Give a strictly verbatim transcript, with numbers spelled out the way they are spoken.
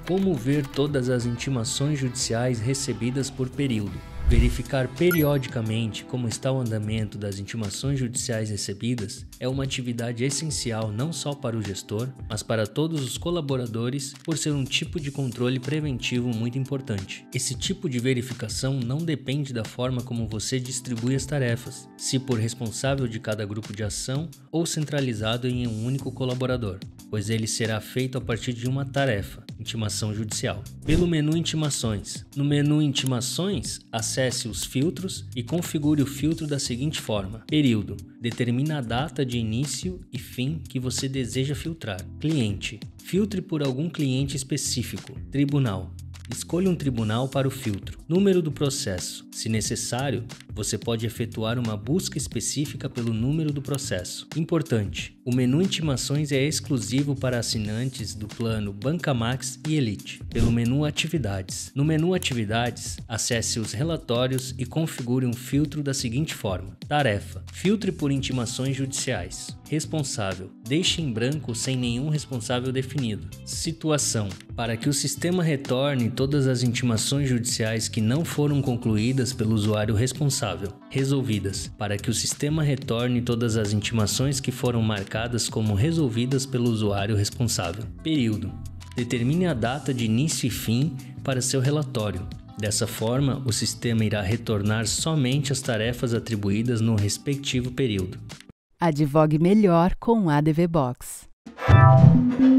Como ver todas as intimações judiciais recebidas por período. Verificar periodicamente como está o andamento das intimações judiciais recebidas é uma atividade essencial não só para o gestor, mas para todos os colaboradores, por ser um tipo de controle preventivo muito importante. Esse tipo de verificação não depende da forma como você distribui as tarefas, se por responsável de cada grupo de ação ou centralizado em um único colaborador, pois ele será feito a partir de uma tarefa, intimação judicial. Pelo menu Intimações. No menu Intimações, acesse os filtros e configure o filtro da seguinte forma. Período. Determina a data de início e fim que você deseja filtrar. Cliente. Filtre por algum cliente específico. Tribunal. Escolha um tribunal para o filtro. Número do processo. Se necessário, você pode efetuar uma busca específica pelo número do processo. Importante: o menu Intimações é exclusivo para assinantes do plano Banca Max e Elite. Pelo menu Atividades. No menu Atividades, acesse os relatórios e configure um filtro da seguinte forma. Tarefa. Filtre por intimações judiciais. Responsável. Deixe em branco sem nenhum responsável definido. Situação. Para que o sistema retorne todas as intimações judiciais que não foram concluídas pelo usuário responsável. Resolvidas. Para que o sistema retorne todas as intimações que foram marcadas como resolvidas pelo usuário responsável. Período. Determine a data de início e fim para seu relatório. Dessa forma, o sistema irá retornar somente as tarefas atribuídas no respectivo período. Advogue melhor com o A D V Box.